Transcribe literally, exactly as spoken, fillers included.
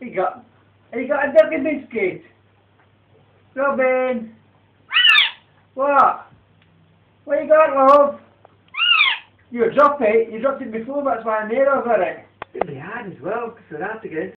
You got, you got a doggy biscuit. Robin. What? What you got, love? You dropped it. You dropped it before, that's why I made over it. It'll be hard as well, because we're out again.